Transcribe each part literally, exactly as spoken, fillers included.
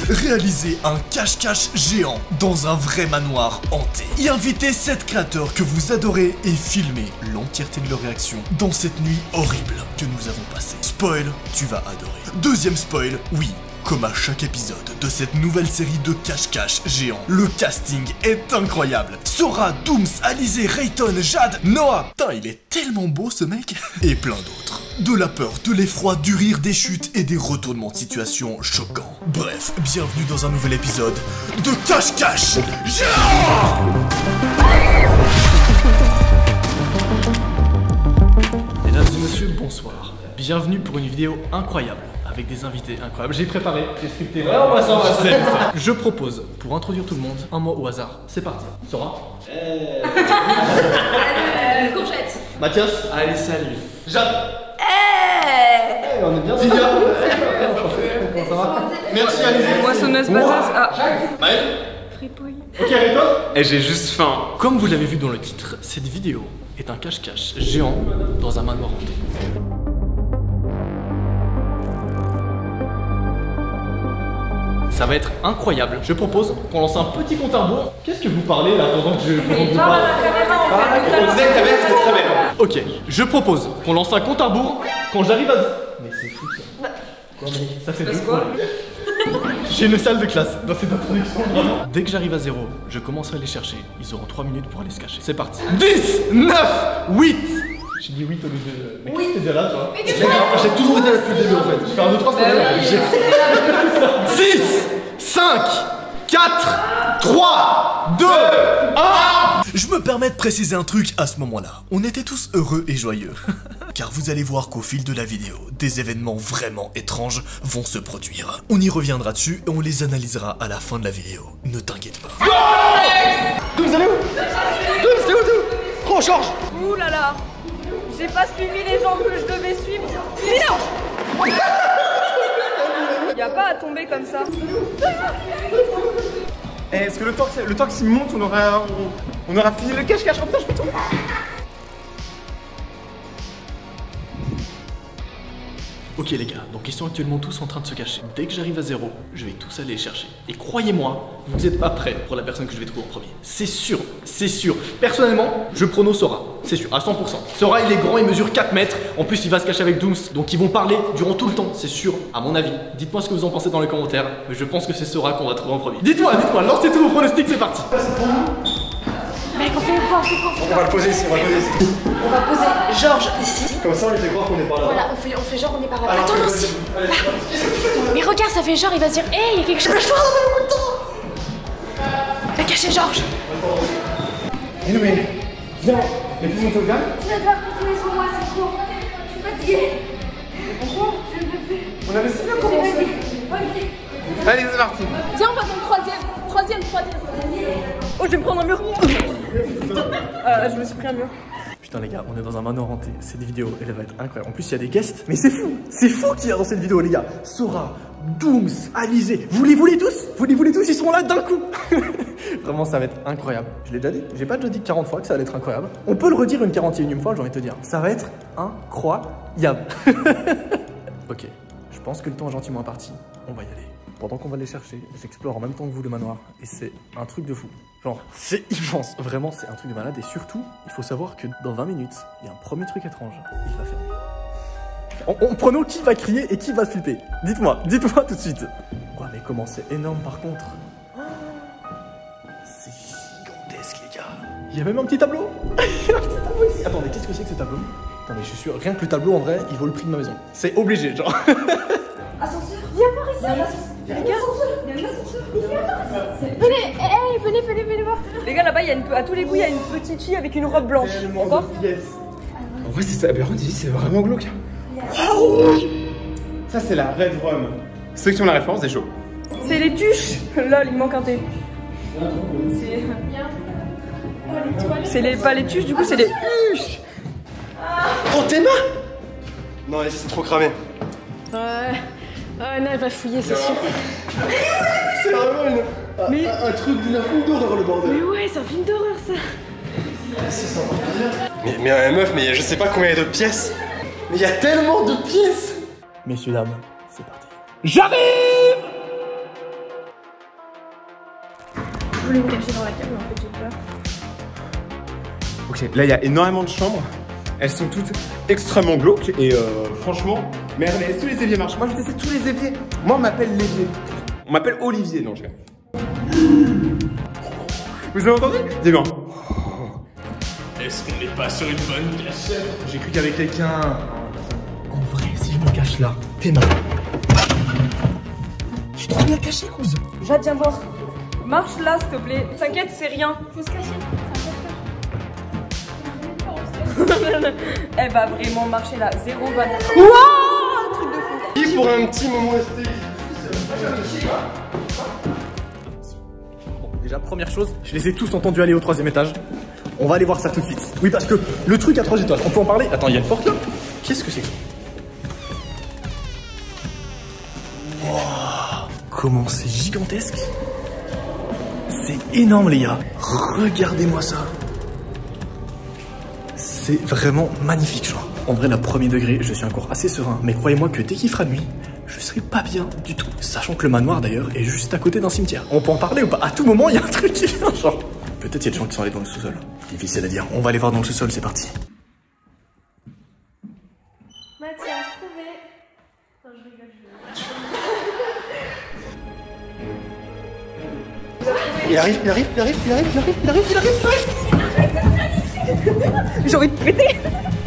réaliser un cache-cache géant dans un vrai manoir hanté. Et inviter sept créateurs que vous adorez et filmer l'entièreté de leur réaction dans cette nuit horrible que nous avons passée. Spoil, tu vas adorer. Deuxième spoil, oui. Comme à chaque épisode de cette nouvelle série de cache-cache géant, le casting est incroyable. Sora, Dooms, Alizé, Rayton, Jade, Noah. Putain, il est tellement beau ce mec. Et plein d'autres. De la peur, de l'effroi, du rire, des chutes et des retournements de situation choquants. Bref, bienvenue dans un nouvel épisode de cache-cache géant. Mesdames et messieurs, bonsoir. Bienvenue pour une vidéo incroyable. Avec des invités incroyables. J'ai préparé, j'ai scripté. Ouais, on va s'en passer. Je propose, pour introduire tout le monde, un mot au hasard. C'est parti. Sora. Euh... Courgette. Mathias. Allez, salut. Jade. Hey, on est bien. Tinia. Comment ça va? Merci Alizé. Moissonneuse batasse. Ah. Maël. Fripouille. Ok, et toi? Et j'ai juste faim. Comme vous l'avez vu dans le titre, cette vidéo est un cache-cache géant dans un manoir hanté. Ça va être incroyable. Je propose qu'on lance un petit compte à rebours. Qu'est-ce que vous parlez là pendant que je, pendant que vous parlez? On disait que ta veste était très belle. Ok, je propose qu'on lance un compte à rebours quand j'arrive à... Mais c'est fou ça. Quoi, mais ça fait deux fois. J'ai une salle de classe dans cette introduction vraiment. Dès que j'arrive à zéro, je commencerai à les chercher. Ils auront trois minutes pour aller se cacher. C'est parti. dix, neuf, huit. J'ai dit huit au lieu de... Mais oui. T'es déjà là toi? J'ai toujours été là depuis le début en fait. Je fais un, deux, trois, six, cinq, quatre, trois, deux, un. Je me permets de préciser un truc à ce moment-là. On était tous heureux et joyeux. Car vous allez voir qu'au fil de la vidéo, des événements vraiment étranges vont se produire. On y reviendra dessus et on les analysera à la fin de la vidéo. Ne t'inquiète pas. Vous allez où? Vous allez où? Trop charge. Ouh là là. J'ai pas suivi les gens que je devais suivre. Viens. Y'a pas à tomber comme ça. Eh, est-ce que le temps que, le temps que s'il monte, on aura, on, on aura fini le cache-cache? Oh putain, je peux tomber. Ok les gars, donc ils sont actuellement tous en train de se cacher. Dès que j'arrive à zéro, je vais tous aller les chercher. Et croyez-moi, vous n'êtes pas prêts pour la personne que je vais trouver en premier. C'est sûr, c'est sûr. Personnellement, je prono Sora. C'est sûr, à cent pour cent. Sora, il est grand, il mesure quatre mètres. En plus, il va se cacher avec Dooms. Donc ils vont parler durant tout le temps, c'est sûr, à mon avis. Dites-moi ce que vous en pensez dans les commentaires. Mais je pense que c'est Sora qu'on va trouver en premier. Dites-moi, dites-moi, lancez tous vos pronostics, c'est parti. Mec, on fait quoi? On fait quoi? On va le poser ici, on va le poser ici. On va poser Georges ici. Comme ça, on lui fait croire qu'on est par là. Voilà, on fait, on fait genre on est par là. Alors, Attends, non, vas-y, si. allez, Là. Mais regarde, ça fait genre, il va se dire, hé, il y a quelque chose. Je vois, on a beaucoup de temps. Va cacher Georges. Eh non, mais. Viens, mais tout le monde se calme. Tu vas devoir continuer sur moi, c'est court. Je suis fatiguée. Pourquoi? Je ne peux plus. On avait si bien commencé. Allez, c'est parti. Tiens, on va dans le troisième. Troisième, troisième. Oh, je vais me prendre un mur. euh, je me suis pris un mur. Putain les gars, on est dans un manoir hanté. Cette vidéo, elle va être incroyable. En plus, il y a des guests. Mais c'est fou. C'est fou qu'il y a dans cette vidéo les gars. Sora, Dooms, Alizé. Vous les voulez tous? Vous les voulez tous? Ils sont là d'un coup. Vraiment, ça va être incroyable. Je l'ai déjà dit. J'ai pas déjà dit quarante fois que ça allait être incroyable. On peut le redire une quarante et unième fois, j'ai envie de te dire. Ça va être incroyable. Ok, je pense que le temps est gentiment imparti. On va y aller. Pendant qu'on va les chercher, j'explore en même temps que vous le manoir. Et c'est un truc de fou. Genre, c'est immense. Vraiment, c'est un truc de malade. Et surtout, il faut savoir que dans vingt minutes, il y a un premier truc étrange. Il va fermer. On, on prenons qui va crier et qui va flipper. Dites-moi, dites-moi tout de suite. Ouais, mais comment c'est énorme par contre. C'est gigantesque, les gars. Il y a même un petit tableau. Il y a un petit tableau ici. Attendez, qu'est-ce que c'est que ce tableau? Attendez, je suis sûr, rien que le tableau, en vrai, il vaut le prix de ma maison. C'est obligé, genre. Ascenseur. Viens voir ici. Les gars, il y a un ascenseur. Venez, hey, venez, venez, venez voir. Les gars, là-bas, il y a une, à tous les coups, il y a une petite fille avec une robe blanche. D'accord? Yes. En vrai, c'est ça. Mais c'est vraiment glauque. Oh, ça, c'est la Red Rum. Ceux qui ont la référence, c'est chaud. C'est les tuches. Lol, il manque un T. C'est. C'est les, pas les tuches, du coup, c'est les huches. Oh, tes mains. Non, ici, c'est trop cramé. Ouais. Ah non, elle va fouiller, c'est sûr. C'est vraiment une, un, mais... un, un truc d'une film d'horreur, le bordel. Mais ouais, c'est un film d'horreur, ça. Mais, mais euh, meuf, mais je sais pas combien il y a de pièces. Mais il y a tellement de pièces. Messieurs, dames, c'est parti. J'arrive. Je voulais me cacher dans la cave, mais en fait j'ai peur. Ok, là il y a énormément de chambres. Elles sont toutes extrêmement glauques et euh, franchement, mais regardez, tous les éviers marchent. Moi je teste tous les éviers. Moi on m'appelle l'évier. On m'appelle Olivier, non je sais. Vous avez entendu? Dis bien. Est-ce qu'on n'est pas sur une bonne cachette? J'ai cru qu'avec quelqu'un. En vrai, si je me cache là, tes mains. Je suis trop bien caché, cousin. Jade, viens voir. Marche là, s'il te plaît. T'inquiète, c'est rien. Faut se cacher. Elle va vraiment marcher là. Zéro van. Wouah, un truc de fou. Qui pour un petit moment esthétique? Bon, déjà, première chose, je les ai tous entendus aller au troisième étage. On va aller voir ça tout de suite. Oui, parce que le truc à trois étoiles, on peut en parler. Attends, il y a une porte là. Qu'est-ce que c'est que ça? Wow, comment c'est gigantesque. C'est énorme, les gars. Regardez-moi ça. C'est vraiment magnifique, genre. En vrai, la premier degré, je suis encore assez serein. Mais croyez-moi que dès qu'il fera nuit, je serai pas bien du tout. Sachant que le manoir, d'ailleurs, est juste à côté d'un cimetière. On peut en parler ou pas? À tout moment, il y a un truc qui vient, genre. Peut-être il y a des gens qui sont allés dans le sous-sol. Difficile à dire. On va aller voir dans le sous-sol, c'est parti. Mathias, trouvé. Non, je rigole, je rigole. Il arrive, il arrive, il arrive, il arrive, il arrive, il arrive, il arrive, il arrive. J'ai envie de péter.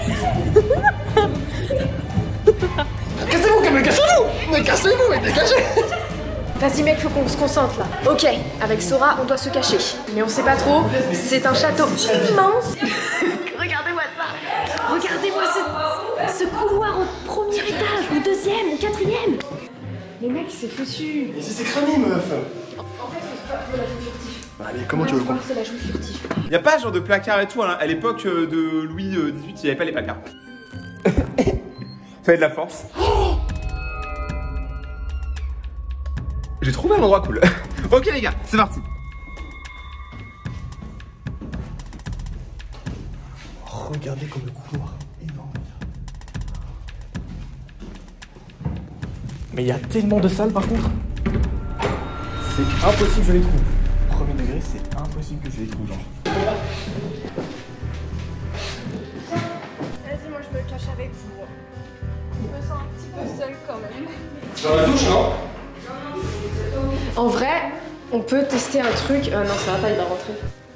Cassez-vous, mais cassez-vous. Mais cassez-vous, mais dégagez. Vas-y mec, faut qu'on se concentre là. Ok, avec Sora, on doit se cacher. Mais on sait pas trop, c'est un château immense. Regardez-moi ça. Regardez-moi ce, ce couloir au premier étage, au deuxième, au quatrième. Le mec, il s'est foutu. Mais c'est cramé, meuf. En fait, faut la jouer furtif. Allez, comment tu veux le comprendre? C'est la jouer furtif. Il n'y a pas genre de placard et tout, hein. À l'époque de Louis dix-huit, il n'y avait pas les placards. Fallait de la force. Oh, j'ai trouvé un endroit cool. Ok les gars, c'est parti. Regardez comme le couloir est énorme. Mais il y a tellement de salles par contre. C'est impossible que je les trouve. Premier degré, c'est impossible que je les trouve, genre. Vas-y, moi je me cache avec vous. Je me sens un petit peu seule quand même. Dans la douche, non? En vrai, on peut tester un truc. Euh, non, ça va pas, il va rentrer.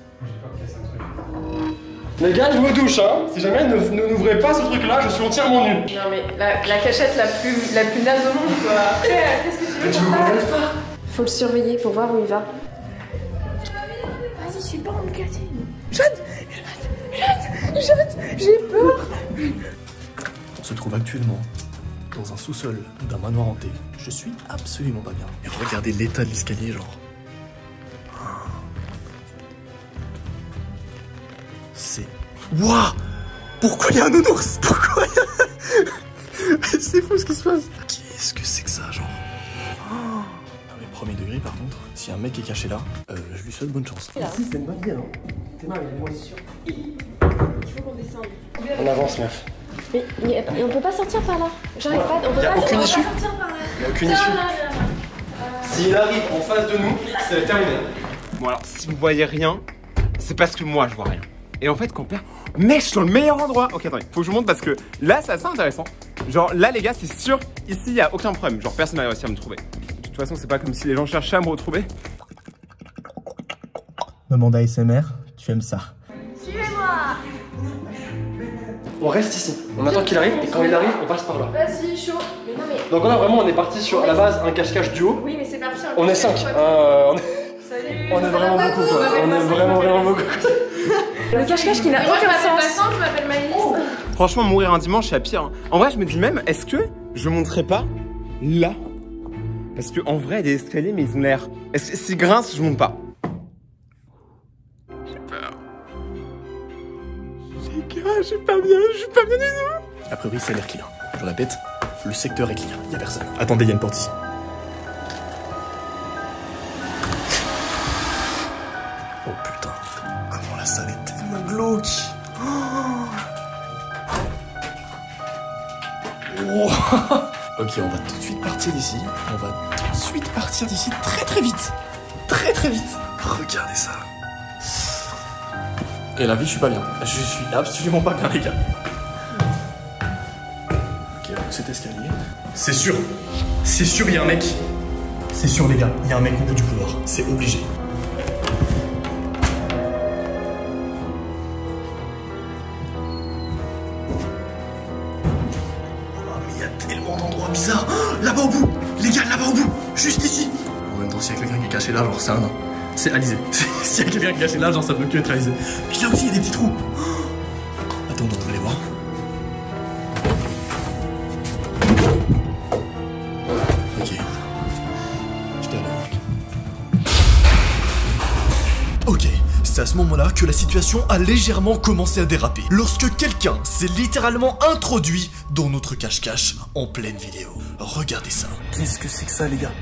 Les gars, je me douche, hein. Si jamais ne ne- n'ouvrez pas ce truc-là, je suis entièrement nul. Non mais la, la cachette la plus, la plus naze au monde quoi. Qu'est-ce que tu veux qu'on fasse? Faut le surveiller pour voir où il va. Vas-y, je suis pas en me casser. Jade, Jade, Jade, j'ai peur. On se trouve actuellement dans un sous-sol d'un manoir hanté. Je suis absolument pas bien. Et regardez l'état de l'escalier, genre. C'est... Wouah! Pourquoi il y a un nounours? Pourquoi il y a... C'est fou ce qui se passe. Qu'est-ce que c'est que ça, genre? Non mais premier degré, par contre, si un mec est caché là, euh, je lui souhaite bonne chance. Si, c'est une bonne idée, non? T'es mal, moi sûr. Il faut qu'on descende. On avance, meuf. Mais y a- on peut pas sortir par là. J'arrive pas, on peut Y a pas. aucune on peut issue. pas sortir par là. Y'a aucune issue. S'il arrive en face de nous, c'est terminé. Bon alors, si vous voyez rien, c'est parce que moi je vois rien. Et en fait, quand perd... Mec, je suis dans le meilleur endroit. Ok, attendez, faut que je vous montre parce que là, c'est assez intéressant. Genre, là, les gars, c'est sûr, ici, il n'y a aucun problème. Genre, personne n'a réussi à me trouver. De toute façon, c'est pas comme si les gens cherchaient à me retrouver. Moment d'A S M R, tu aimes ça? Suivez-moi. On reste ici. On attend qu'il arrive et quand il arrive, on passe par là. Vas-y, chaud. Mais non mais. Donc là, vraiment, on est parti sur à la base un cache-cache duo. Oui, mais c'est parti. On est cinq. Euh, on est... Salut. on est vraiment beaucoup, quoi. On est vraiment, vraiment beaucoup. Le cache-cache qui n'a Moi, je aucun m'appelle sens. Passante, je m'appelle Maëlys. Franchement, mourir un dimanche, c'est à pire. Hein. En vrai, je me dis même, est-ce que je monterais pas là? Parce que en vrai, il y a des escaliers, mais ils ont l'air. Est-ce que s'ils grincent, je monte pas? J'ai peur. Les gars, je suis pas bien, je suis pas bien du tout. A priori, ça a l'air clear. Je répète, le secteur est clear, y a personne. Attendez, il y a une porte ici. Oh putain, comment la salle est tellement glauque. Oh. Ok, on va tout de suite partir d'ici. On va tout de suite partir d'ici très très vite. Très très vite. Regardez ça. Et la vie, je suis pas bien. Je suis absolument pas bien, les gars. Ok, donc cet escalier. C'est sûr. C'est sûr, il y a un mec. C'est sûr, les gars. Il y a un mec au bout du couloir. C'est obligé. Bizarre. Oh, là-bas au bout. Les gars, là-bas au bout. Juste ici. En même temps, s'il y a quelqu'un qui est caché là, genre c'est un nain. C'est Alizé. S'il y a quelqu'un qui est caché là, genre ça peut que être Alizé. Puis là aussi, il y a des petits trous. Oh. Attends, on va aller voir. Ok. Je t'ai Ok. C'est à ce moment-là que la situation a légèrement commencé à déraper. Lorsque quelqu'un s'est littéralement introduit dans notre cache-cache en pleine vidéo. Regardez ça. Qu'est-ce que c'est que ça, les gars?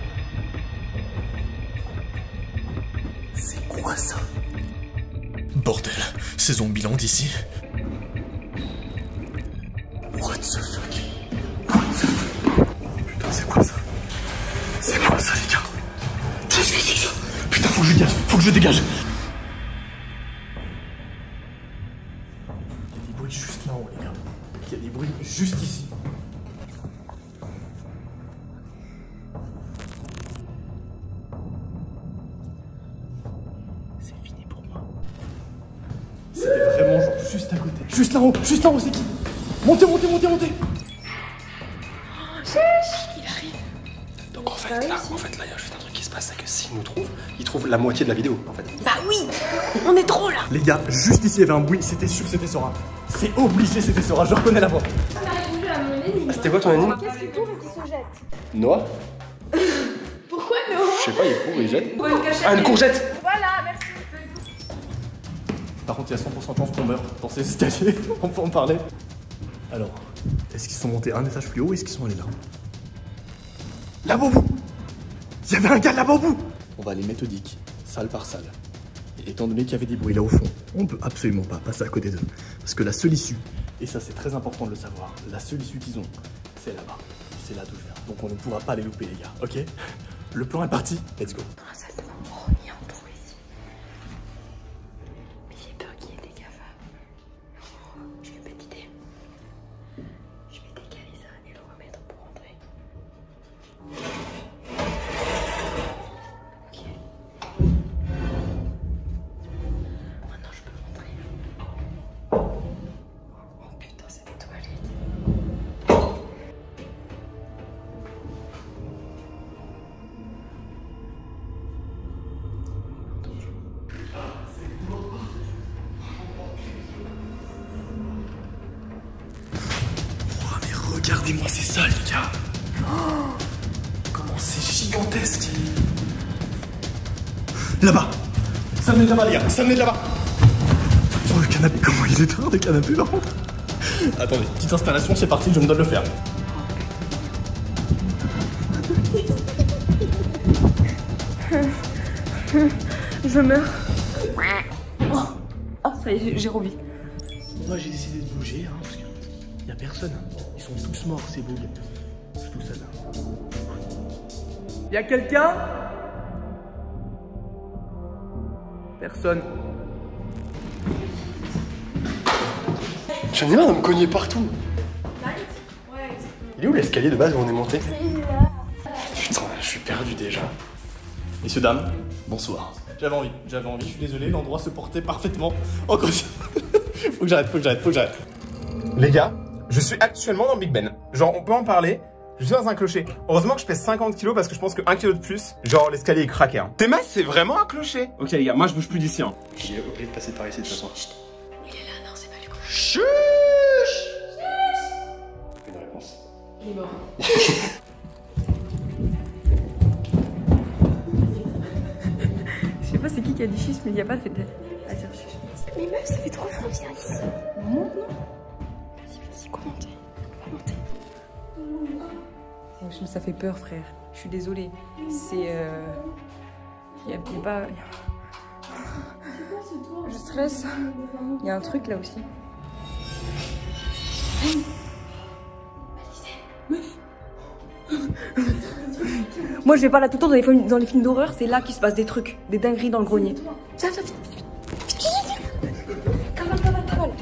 C'est quoi ça? Bordel, ces zombies landent ici. What the fuck? What the fuck? Putain, c'est quoi ça? C'est quoi ça, les gars? Qu'est-ce que c'est ça? Putain, faut que je dégage, faut que je dégage. Juste là-haut, les gars. Il y a des bruits juste ici. C'est fini pour moi. C'était vraiment genre juste à côté. Juste là-haut, juste là-haut, c'est qui? Montez, montez, montez, montez. Il arrive. Donc en fait, là, en fait, là, il y a juste un truc qui se passe, c'est que s'il nous trouve, il trouve la moitié de la vidéo, en fait. Bah oui, on est trop là. Les gars, juste ici, il y avait un bruit. C'était sûr que c'était Sora. C'est obligé, c'était Sora. Je reconnais la voix. On a répondu à mon énigme. Ah, c'était quoi ton énigme? Qu'est-ce qui tombe et qui se jette? Noah? Pourquoi Noah? Je sais pas, il court, il jette. Pour une cachette. Ah, une courgette! Voilà, merci. Par contre, il y a cent pour cent de chance qu'on meurt dans ces escaliers. On peut en parler. Alors, est-ce qu'ils sont montés un étage plus haut ou est-ce qu'ils sont allés là? Là-bas au bout. Il y avait un gars là-bas au bout. On va aller méthodique, salle par salle. Et étant donné qu'il y avait des bruits là au fond, on ne peut absolument pas passer à côté d'eux. Parce que la seule issue, et ça c'est très important de le savoir, la seule issue qu'ils ont, c'est là-bas. C'est là d'où je viens. Donc on ne pourra pas les louper, les gars, ok? Le plan est parti, let's go. Dans la salle de mon oh, il y a un trou ici. Mais j'ai peur qu'il y ait des cafards. Oh, j'ai une petite idée. Je vais décaler ça et le remettre pour rentrer. Ok. Maintenant je peux rentrer. Oh putain, c'est des toilettes. Oh, mais regardez-moi ces salles, les gars. Oh, comment c'est gigantesque. Là-bas. Ça venait de là-bas, les gars. Ça venait de là-bas. Oh, le canapé, comment il est tard, le canapé, par contre. Attendez, petite installation, c'est parti, je me donne le faire. Je meurs. Oh, oh ça y est, j'ai revu. Moi, j'ai décidé de bouger, hein, parce qu'il n'y a personne. Ils sont tous morts, ces bugs. Je suis tout seul. Y a quelqu'un? Personne. J'en ai marre de me cogner partout. Il est où l'escalier de base où on est monté? Putain, je suis perdu déjà. Messieurs, dames, bonsoir. J'avais envie, j'avais envie, je suis désolé, l'endroit se portait parfaitement. Encore une Faut que j'arrête, faut que j'arrête, faut que j'arrête. Les gars, je suis actuellement dans Big Ben. Genre, on peut en parler. Je suis dans un clocher. Heureusement que je pèse cinquante kilos parce que je pense que un kilo de plus, genre l'escalier est craqué. Hein. Théma, c'est vraiment un clocher. Ok les gars, moi je bouge plus d'ici. Hein. J'ai oublié de passer par ici de toute façon. Il est là, non, c'est pas lui. Chut. Une réponse. Il est mort. Je sais pas c'est qui qui a dit chiche, mais il n'y a pas de fait à dire chiche. Mais meuf, ça fait trop faim, viens ici. Non, non. Vas-y, vas-y, commentez. Commentez. Ça fait peur, frère. Je suis désolée. C'est. Euh... Il y a, il y a pas. Je stresse. Il y a un truc là aussi. Moi je vais pas là tout le temps dans les films, dans les films d'horreur, c'est là qu'il se passe des trucs, des dingueries dans le grenier. Viens, viens, viens, viens. Cavale, cavale, cavale.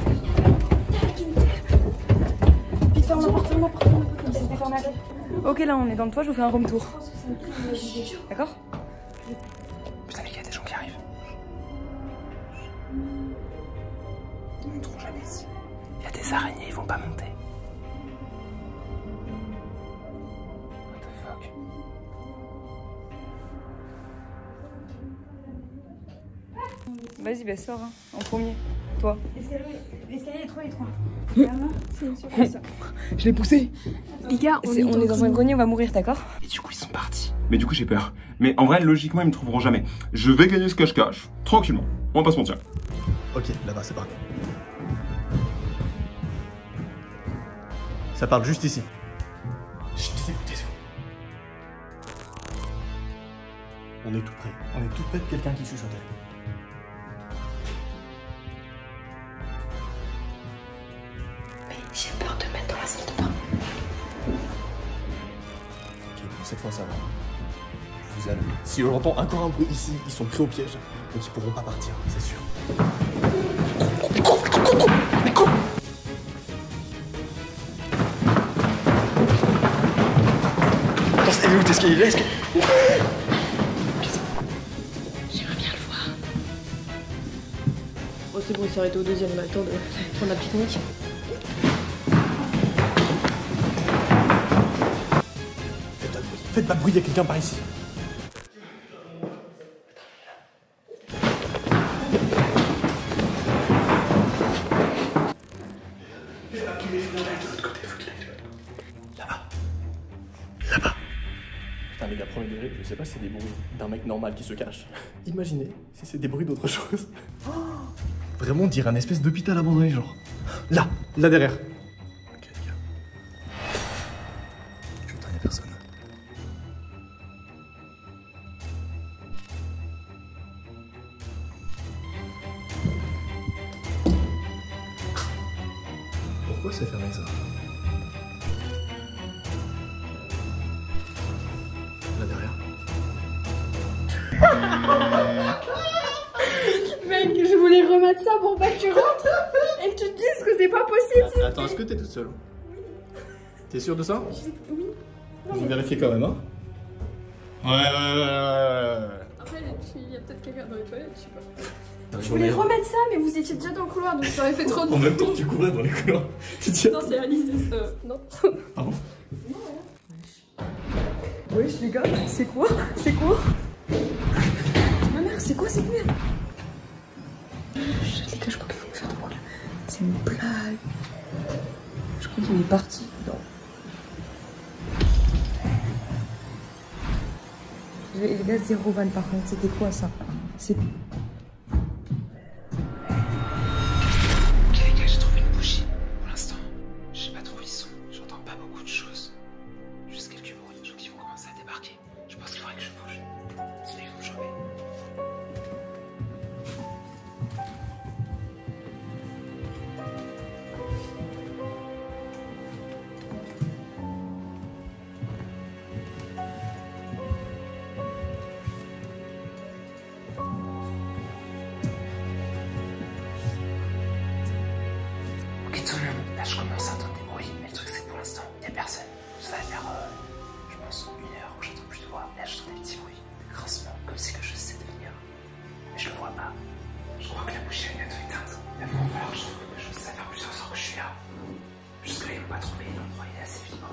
Vite, ferme la porte, ferme la porte, ferme la porte. C'était fermé à clé. Ok, là on est dans le toit, je vous fais un room tour. D'accord? Putain, mais il y a des gens qui arrivent. Ils monteront jamais ici. Il y a des araignées, ils vont pas monter. What the fuck? Vas-y, bah sors, hein, en premier. Toi. L'escalier est trop étroit. Je l'ai poussé. Les gars, on, est, est, on est dans un grenier, on va mourir, d'accord? Et du coup, ils sont partis. Mais du coup, j'ai peur. Mais en vrai, logiquement, ils me trouveront jamais. Je vais gagner ce cache-cache. Tranquillement. On va pas se mentir. Ok, là-bas, c'est parti. Ça parle juste ici. Chut, taisez-vous, taisez-vous. On est tout près. On est tout près de quelqu'un qui chuchotait. Mais j'ai peur de mettre dans la salle de bain. Ok, bon, cette fois, ça va. Je vous avais. Si on entend encore un bruit ici, ils sont pris au piège. Donc ils pourront pas partir, c'est sûr. Attends, elle est où? Est-ce qu'il est? J'aimerais bien le voir. Oh, c'est bon, il s'est arrêté au deuxième, on a le temps de prendre la pique-nique. Faites pas de bruit. Faites pas de bruit, il y a quelqu'un par ici. Putain les gars, premier degré, je sais pas si c'est des bruits d'un mec normal qui se cache. Imaginez si c'est des bruits d'autre chose. Oh, vraiment dire un espèce d'hôpital abandonné genre. Là, là derrière. Ok les gars. Putain, y'a personne. Pourquoi c'est fermé ça? Là derrière. Mec, je voulais remettre ça pour pas que tu rentres et que tu te dises que c'est pas possible. Attends, est-ce que t'es toute seule? T'es sûre de ça? Oui. Je vais vérifier quand même, hein. Ouais, ouais, ouais, ouais, ouais. Après, il y a peut-être quelqu'un dans les toilettes, je sais pas. Je Je voulais remettre ça, mais vous étiez déjà dans le couloir, donc ça aurait fait trop de... En même temps, tu courais dans les couloirs. Tu dis... Non, c'est Alice, euh, non. Pardon? Wesh, les gars, c'est quoi? C'est quoi? Ma mère, c'est quoi cette merde? Les gars, je crois qu'il faut faire de quoi là? C'est une blague. Je crois qu'il est parti. Non. Les gars, zéro van par contre, c'était quoi ça? C'est. Ok les gars, j'ai trouvé une bougie. Pour l'instant, je sais pas trop où ils sont. J'entends pas beaucoup de choses. Juste quelques bruits. Je crois qu'ils vont commencer à débarquer. Je pense qu'il faudrait que je bouge. Sinon ils vont me choper. Ok tout le monde, là je commence à entendre des bruits, mais le truc c'est que pour l'instant, il n'y a personne. Ça va faire, euh, je pense, une heure où j'entends plus de voix. Là j'entends des petits bruits, des grincements, comme si que je sais de venir. Mais je le vois pas. Je crois que la bougie est bientôt éteinte. Il va falloir que je trouve quelque chose. Ça fait plusieurs heures que je suis là. Jusque-là ils m'ont pas trouvé, l'endroit il est assez vivant.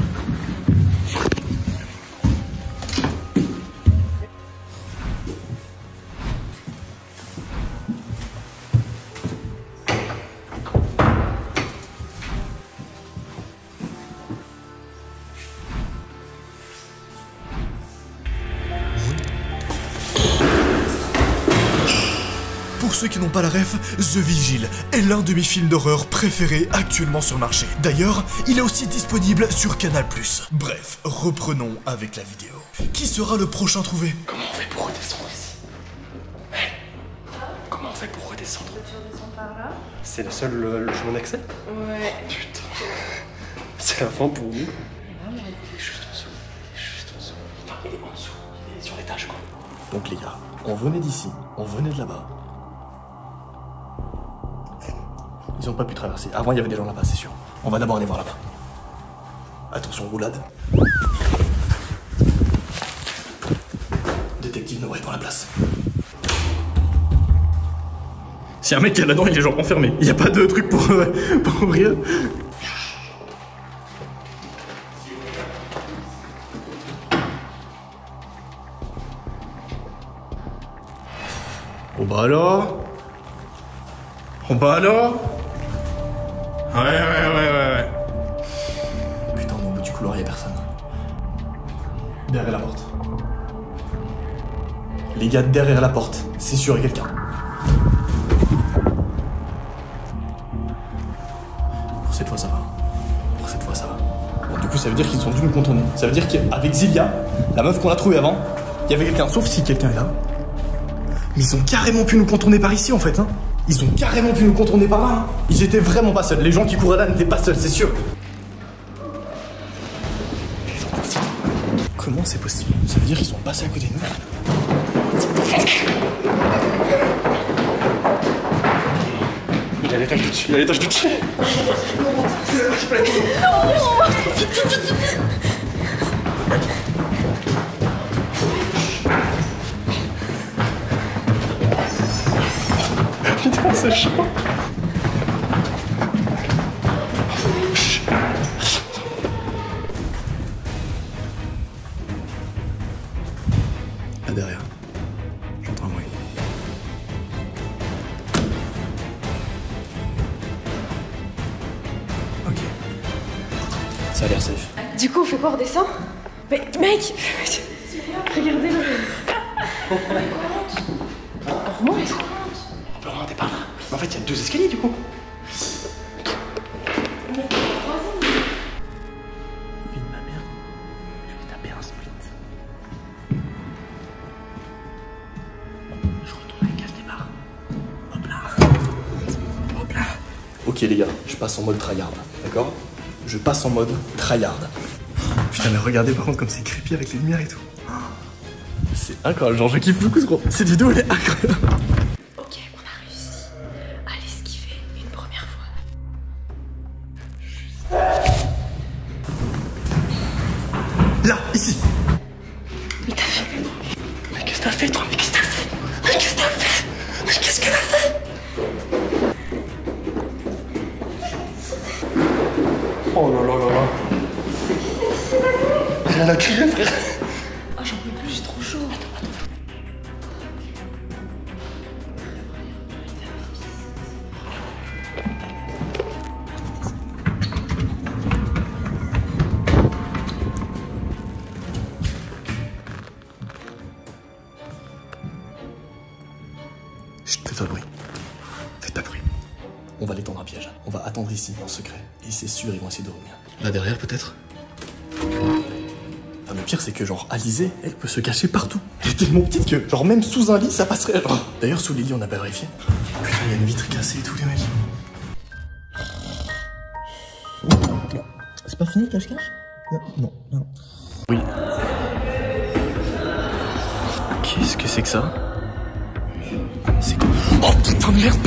Pour ceux qui n'ont pas la ref, The Vigil est l'un de mes films d'horreur préférés actuellement sur le marché. D'ailleurs, il est aussi disponible sur Canal plus. Bref, reprenons avec la vidéo. Qui sera le prochain trouvé? Comment on fait pour redescendre ici? Comment on fait pour redescendre? Tu redescends par là. C'est le seul le, le chemin d'accès? Ouais. Putain. C'est la fin pour nous. Il est juste en dessous. Il est juste en dessous. Putain, il est cache quoi. Donc les gars, on venait d'ici, on venait de là-bas. Ils ont pas pu traverser. Avant, il y avait des gens là-bas, c'est sûr. On va d'abord aller voir là-bas. Attention, roulade. Détective Noé dans la place. Si un mec qui est là-dedans, il est genre enfermé. Il n'y a pas de truc pour, euh, pour ouvrir. Bon bah alors. Bon bah alors. Ouais, ouais, ouais, ouais, ouais. Putain, au bout du couloir, il n'y a personne. Derrière la porte. Les gars, derrière la porte. C'est sûr, il y a quelqu'un. Pour cette fois, ça va. Pour cette fois, ça va. Bon, du coup, ça veut dire qu'ils ont dû nous contourner. Ça veut dire qu'avec Zilia, la meuf qu'on a trouvée avant, il y avait quelqu'un. Sauf si quelqu'un est là. Mais ils ont carrément pu nous contourner par ici, en fait, hein. Ils ont carrément pu nous contourner par là. Hein. Ils étaient vraiment pas seuls. Les gens qui couraient là n'étaient pas seuls, c'est sûr. Comment c'est possible? Ça veut dire qu'ils sont passés à côté de nous. Il est à l'étage du dessus. Il est à l'étage du dessus. Putain, c'est chaud. Là derrière, j'entends un bruit. Ok. Ça a l'air safe. Du coup, on fait quoi? On descend? Mais mec, regardez-le. On remonte. On peut remonter par là. Mais en fait, il y a deux escaliers du coup. Fille de ma mère, je vais taper un split. Je retourne à la case départ. Hop là. Hop là. Ok les gars, je passe en mode tryhard, d'accord? Je passe en mode tryhard. Putain mais regardez par contre comme c'est creepy avec les lumières et tout. C'est incroyable, genre je kiffe beaucoup ce gros. Cette vidéo elle est incroyable. Ok, on a réussi à l'esquiver une première fois. Là, ici. Mais t'as fait... Mais qu'est-ce que t'as fait toi? Mais qu'est-ce que t'as fait? Mais qu'est-ce que t'as fait? Mais qu'est-ce qu'elle a fait? Oh là là là là. Elle a crié frère. Ah j'en peux plus, j'ai trop chaud. Chut, fais pas de bruit. Fais pas de bruit. On va les tendre un piège. On va attendre ici, en secret. Et c'est sûr, ils vont essayer de revenir. Là derrière, peut-être? Enfin, le pire, c'est que, genre, Alizée, elle peut se cacher partout. Elle est tellement petite que, genre, même sous un lit, ça passerait. Genre. D'ailleurs, sous les lits, on n'a pas vérifié. Putain, il y a une vitre cassée et tout, les mecs. Non. C'est pas fini, cache-cache? Non, non, non. Oui. Qu'est-ce que c'est que ça? C'est quoi? Oh putain de merde!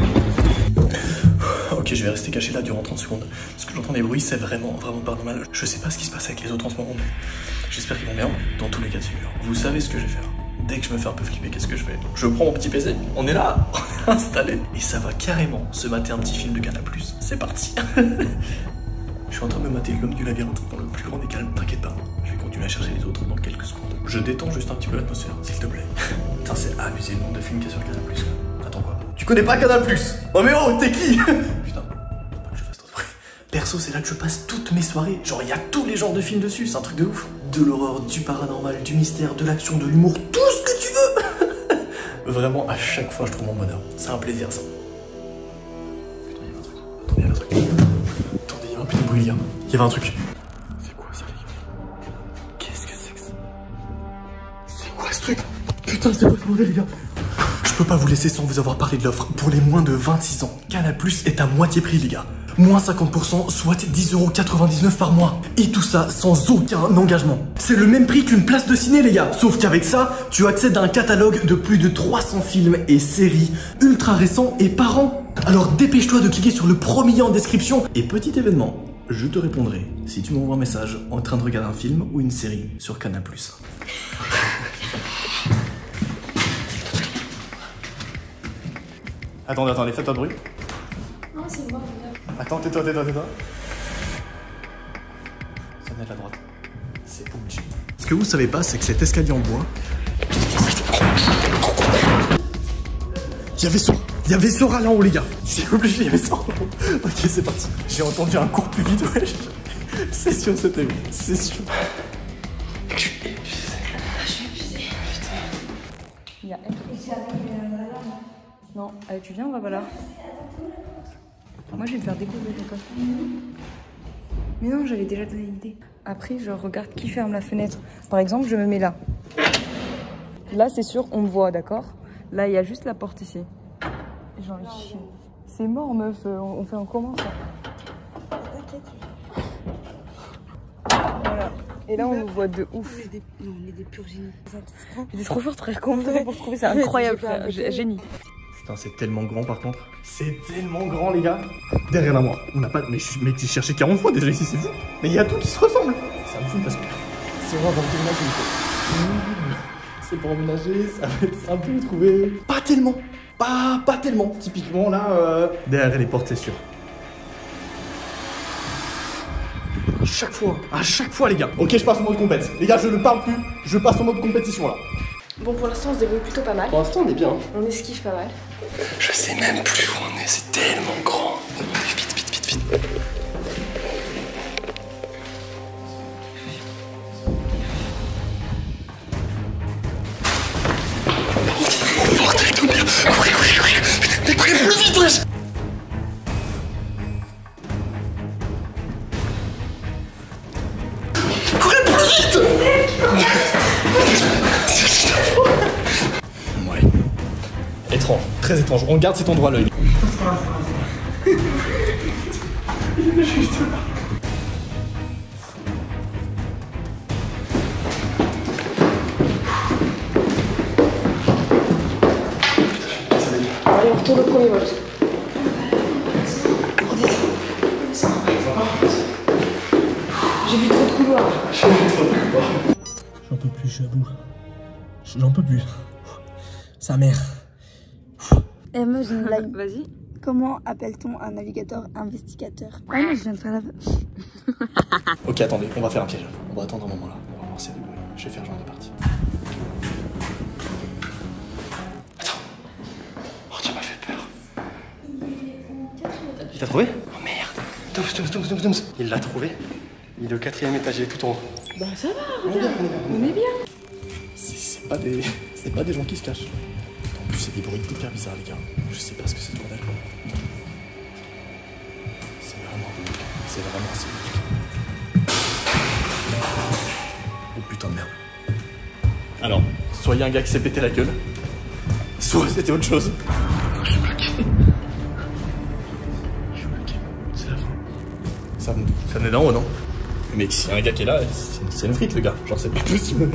Ok, je vais rester caché là durant trente secondes. Parce que j'entends des bruits, c'est vraiment, vraiment pas normal. Je sais pas ce qui se passe avec les autres en ce moment, mais j'espère qu'ils vont bien. Dans tous les cas de figure, vous savez ce que je vais faire. Dès que je me fais un peu flipper, qu'est-ce que je fais? Je prends mon petit P C, on est là, on est installé. Et ça va carrément se mater un petit film de Canal plus. C'est parti. Je suis en train de me mater L'Homme du labyrinthe dans le plus grand des calmes, t'inquiète pas. Je vais continuer à chercher les autres dans quelques secondes. Je détends juste un petit peu l'atmosphère, s'il te plaît. Putain, c'est abusé le nombre de films qu'il y a sur Canal plus. Attends quoi? Tu connais pas Canal plus? Oh mais oh, t'es qui? Putain, faut pas que je fasse trop de bruit. Perso, c'est là que je passe toutes mes soirées. Genre, il y a tous les genres de films dessus, c'est un truc de ouf. De l'horreur, du paranormal, du mystère, de l'action, de l'humour, tout ce que tu veux. Vraiment, à chaque fois, je trouve mon bonheur. C'est un plaisir, ça. Putain, il y avait un truc. Attendez, il y avait un truc. Attendez, il y avait un putain de bruit, les gars. Il y avait un truc. C'est quoi ça, les gars? Qu'est-ce que c'est que ça? C'est quoi ce truc? Putain, c'est quoi ce bordel, les gars? Je peux pas vous laisser sans vous avoir parlé de l'offre. Pour les moins de vingt-six ans, Canal plus est à moitié prix, les gars. moins cinquante pour cent, soit dix euros quatre-vingt-dix-neuf par mois. Et tout ça sans aucun engagement. C'est le même prix qu'une place de ciné les gars, sauf qu'avec ça, tu accèdes à un catalogue de plus de trois cents films et séries ultra récents et par an. Alors dépêche-toi de cliquer sur le premier lien en description. Et petit événement, je te répondrai si tu m'envoies un message en train de regarder un film ou une série sur Canal plus. Attendez, attendez, faites un bruit. Non, c'est moi, Attends, tais-toi, tais-toi, tais-toi. Ça vient de la droite. C'est obligé. Ce que vous savez pas, c'est que cet escalier en bois... Il y avait Sora. Il y avait Sora là en haut, les gars. C'est obligé, il y avait Sora. Ok, c'est parti. J'ai entendu un cours plus vite, wesh. C'est sûr, c'était lui. C'est sûr. Je suis épuisée. Je suis épuisée. Putain. Il y a elle. Non, allez, tu viens, on va pas là. Moi, je vais me faire découvrir l'école. Mais non, j'avais déjà donné l'idée. Après, je regarde qui ferme la fenêtre. Par exemple, je me mets là. Là, c'est sûr, on me voit, d'accord? Là, il y a juste la porte ici. J'ai envie de chier. C'est mort, meuf. On fait en comment, ça? Voilà. Et là, on nous voit de ouf. Des... Non, on est des purs génies. J'étais trop fort, très content pour trouver ça incroyable, frère. Génie. Putain, c'est tellement grand par contre. C'est tellement grand, les gars. Derrière la moi, on n'a pas. Mais, je... mais j'ai cherché quarante fois déjà ici, c'est fou. Mais il y a tout qui se ressemble. Ça me fout parce que. C'est vrai, dans le déménager, c'est pour emménager, ça va être simple de trouver. Pas tellement. Pas, pas tellement. Typiquement, là, euh... derrière les portes, c'est sûr. À chaque fois, à chaque fois, les gars. Ok, je passe en mode compète. Les gars, je ne parle plus. Je passe en mode compétition, là. Bon, pour l'instant, on se débrouille plutôt pas mal. Pour l'instant, on est bien. On esquive pas mal. Je sais même plus où on est, c'est tellement grand. Vite, vite, vite, vite. Bordel de merde. Courez, courez, courez. Mais courez plus vite, wesh. Courez plus vite. Ouais. Étrange, très étrange. On garde cet endroit à l'œil. Allez, on retourne au premier vol. J'ai vu trop de couloirs. J'en peux plus, je suis à bout. J'en peux plus. Sa mère. Eh, moi j'ai une blague. Vas-y. Comment appelle-t-on un navigateur investigateur? Ah non, je viens de faire la. Ok, attendez, on va faire un piège. On va attendre un moment là. On va voir s'il y a du bruit. Je vais faire genre de partie. Attends. Oh, tu m'as fait peur. Il t'a trouvé? Oh merde. Doms, Doms, Doms, Doms, Doms. Il l'a trouvé. Il est au quatrième étage, il est tout en haut. Bah ça va, regarde. On est bien. C'est pas des. C'est pas des gens qui se cachent. En plus, c'est des bruits hyper bizarres, les gars. Je sais pas ce que c'est ce bordel. C'est vraiment. C'est vraiment assez. Oh putain de merde. Alors, soit il y a un gars qui s'est pété la gueule, soit c'était autre chose. Je suis bloqué. Je suis bloqué. C'est la fin. Ça venait, ça venait d'en haut, non? Mais s'il y a un gars qui est là, c'est une frite, le gars. Genre, c'est pas possible.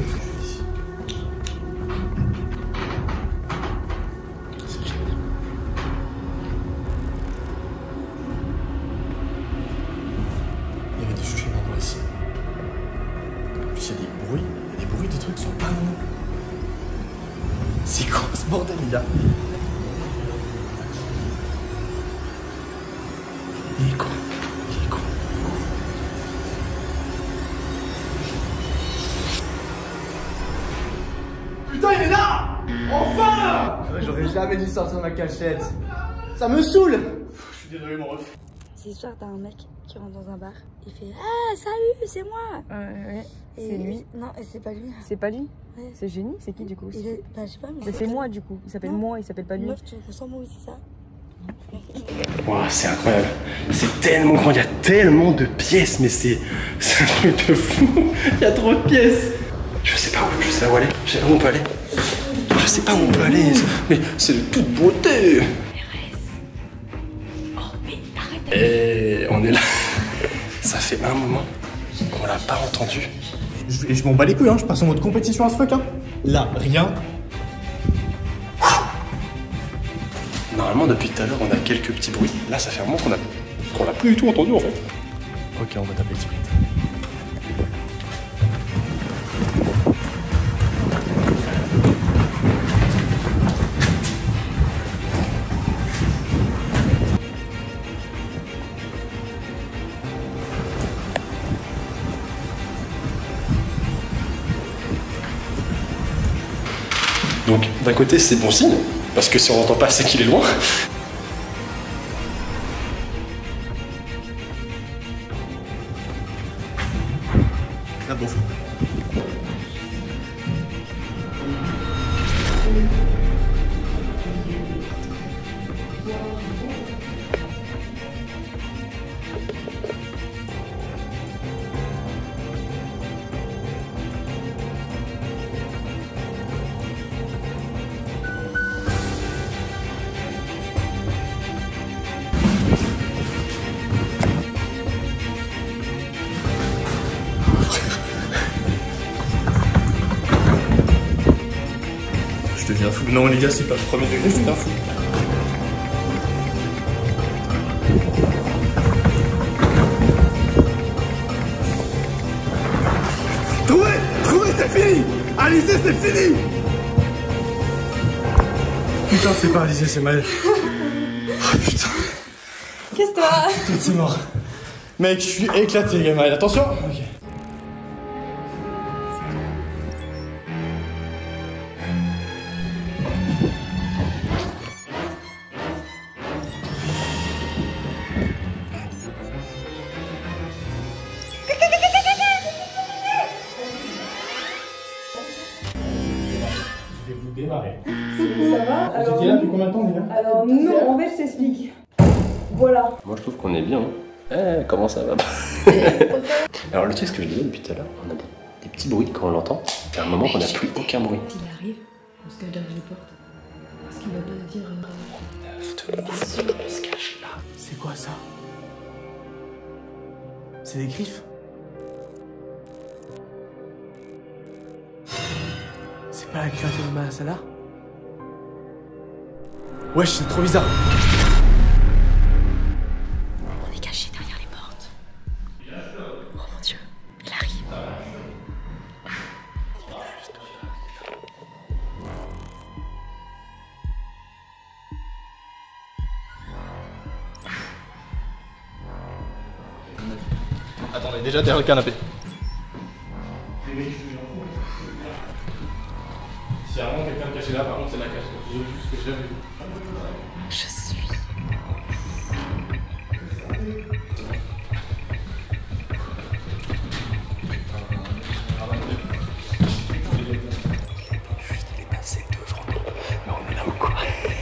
Il y avait des chuchotements par ici. En plus, il y a des bruits. Il y a des bruits de trucs qui sont pas normaux. C'est quoi ce bordel, les gars? Il est con. Il est con. Putain, il est là! Enfin! J'aurais jamais dû sortir ma cachette. Ça me saoule! Je suis désolé, mon ref. C'est l'histoire d'un mec qui rentre dans un bar. Il fait ah salut, c'est moi. Ouais, ouais. Et C'est lui. Non, et c'est pas lui. C'est pas lui. Ouais. C'est Génie. C'est qui du coup? Il est... Bah, je sais pas, mais. Mais c'est moi du coup. Il s'appelle Non. moi. Il s'appelle pas lui. Meuf, tu ressembles, oui, c'est ça. Wow, c'est incroyable. C'est tellement grand, il y a tellement de pièces, mais c'est c'est un truc de fou. Il y a trop de pièces. Je sais pas où, je sais pas où aller. Je sais pas où on peut aller. Je sais pas où on peut aller. Mais c'est de toute beauté. Oh, mais arrête. Et fait un moment qu'on l'a pas entendu. Je, je m'en bats les couilles, hein, je passe en mode compétition à ce fuck, hein. Là, rien. Normalement, depuis tout à l'heure, on a quelques petits bruits. Là, ça fait un moment qu'on a, qu'on l'a plus du tout entendu, en fait. Ok, on va taper le sprint. Donc, d'un côté, c'est bon signe, parce que si on n'entend pas, c'est qu'il est loin. La bouffe. Je deviens fou. Non les gars, c'est pas le premier degré, je deviens fou. Trouvé, trouvé, c'est fini. Alizé, c'est fini. Putain, c'est pas Alizé, c'est mal. Oh putain. Qu'est-ce que toi? Putain, c'est mort. Mec, je suis éclaté, Gamal. Attention. Ok. Démarrer. Ça va? Alors, Vous étiez là depuis combien de temps, les gars? alors non, en fait, je t'explique. Voilà. Moi, je trouve qu'on est bien. Eh, comment ça va? Alors, le truc, ce que je disais depuis tout à l'heure, on a des, des petits bruits quand on l'entend. Il y a un moment qu'on n'a plus aucun bruit. S'il arrive, on se cache derrière les portes. Parce qu'il va pas dire. Neuf de midi, on se cache là. C'est quoi ça? C'est des griffes? C'est pas la créature de Mahasala? Wesh, c'est trop bizarre. On est caché derrière les portes. Oh mon dieu, il arrive. Attendez, déjà derrière le canapé. S'il y a vraiment quelqu'un de caché là, par contre, c'est la cache. J'ai vu ce que j'ai vu. Je suis. Il est passé devant nous. Mais on est là ou quoi?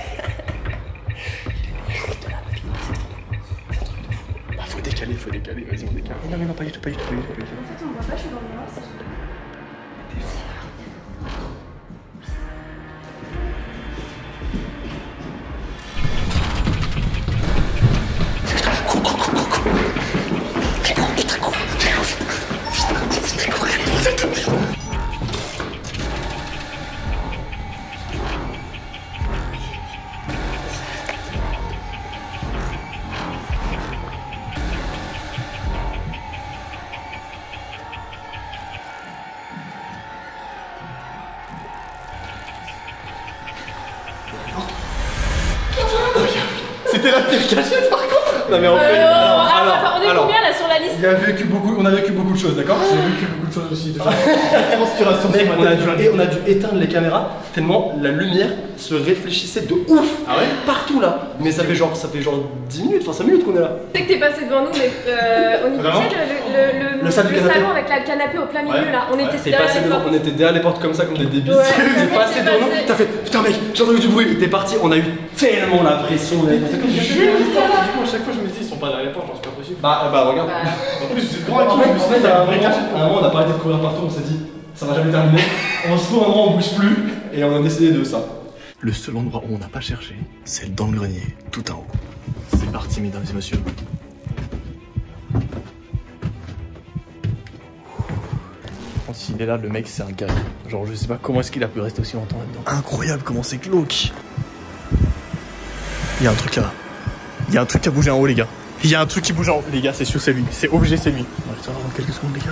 Il est juste là. Bah, faut décaler, faut décaler. Vas-y, on décale. Non, mais non, pas du tout, pas du tout, pas du tout. Pas du tout. En fait, on voit pas, je suis dans le noir, c'est C'était la pire cachette par contre. Non mais en fait, alors, alors, alors, alors, on est alors, combien là sur la liste? il a vécu beaucoup, on a vécu beaucoup de choses, d'accord? J'ai vécu beaucoup de choses aussi déjà. Transpiration. Mec, on a, dû, et on a dû éteindre les caméras tellement la lumière se réfléchissait de ouf. Ah ouais? Partout là. Mais ça fait genre, ça fait genre dix minutes, enfin cinq minutes qu'on est là. Je sais que t'es passé devant nous, mais euh, on y Vraiment? tu sais, le, le, le, Le salon du canapé. salon avec la- le canapé au plein milieu Ouais. là, on Ouais. était T'es derrière passé les devant, portes. on était derrière les portes comme ça comme des débiles. Ouais. T'es passé T'es devant nous, passé. t'as fait putain mec, j'ai entendu du bruit, t'es parti, on a eu tellement la pression. On a fait comme Du du coup, à chaque fois je me dis, ils sont pas derrière les portes, genre c'est pas possible. Bah, euh, bah regarde. Bah, En plus, c'est grand En et tout, fait, je me en suis fait, dit, à un vraie moment, cachette. à un moment, on a pas arrêté de courir partout, on s'est dit ça va jamais terminer. On se trouve un moment, on bouge plus et on a décidé de ça. Le seul endroit où on n'a pas cherché, c'est dans le grenier, tout en haut. C'est parti, mesdames et messieurs. contre, s'il est là, le mec, c'est un guerrier. Genre, je sais pas comment est-ce qu'il a pu rester aussi longtemps là-dedans. Incroyable comment c'est glauque. Il y a un truc là. Il y a un truc qui a bougé en haut, les gars. Il y a un truc qui bouge en haut. Les gars, c'est sûr, c'est lui. C'est obligé, c'est lui. On va le savoir dans quelques secondes, les gars.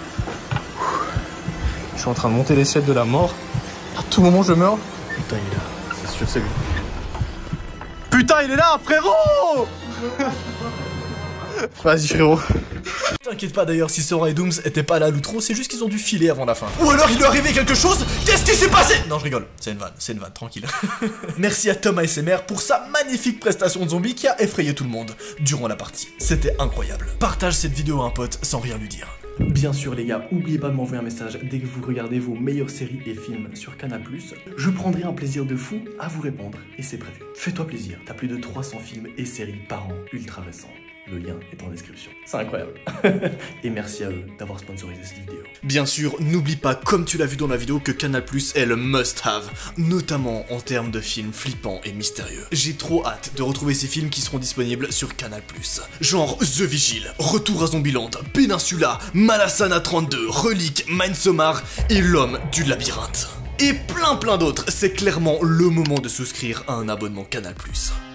Je suis en train de monter l'échelle de la mort. À tout moment, je meurs. Putain, il est là. C'est sûr, c'est lui. Putain, il est là, frérot. Vas-y, frérot. T'inquiète pas d'ailleurs si Sora et Dooms étaient pas là à l'outro, c'est juste qu'ils ont dû filer avant la fin. Ou alors il lui est arrivé quelque chose. Qu'est-ce qui s'est passé? Non, je rigole, c'est une vanne, c'est une vanne, tranquille. Merci à Tom A S M R pour sa magnifique prestation de zombie qui a effrayé tout le monde durant la partie. C'était incroyable. Partage cette vidéo à un pote sans rien lui dire. Bien sûr les gars, n'oubliez pas de m'envoyer un message dès que vous regardez vos meilleures séries et films sur Canal plus. Je prendrai un plaisir de fou à vous répondre et c'est prévu. Fais-toi plaisir, t'as plus de trois cents films et séries par an ultra récents. Le lien est en description. C'est incroyable. Et merci à eux d'avoir sponsorisé cette vidéo. Bien sûr, n'oublie pas, comme tu l'as vu dans la vidéo, que Canal plus est le must-have, notamment en termes de films flippants et mystérieux. J'ai trop hâte de retrouver ces films qui seront disponibles sur Canal plus. Genre The Vigil, Retour à Zombieland, Peninsula, Malassana trente-deux, Relique, Midsommar et L'Homme du Labyrinthe. Et plein plein d'autres, c'est clairement le moment de souscrire à un abonnement Canal plus.